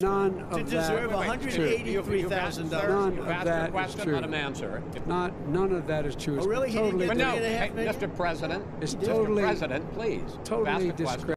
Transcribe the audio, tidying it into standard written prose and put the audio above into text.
None of to that deserve $183,000. None of that is true. Let him answer. None of that is true. Oh, really? Totally, He didn't But get no, $3.5 million? Mr. President, It's Mr. totally, President, please. totally ask the question.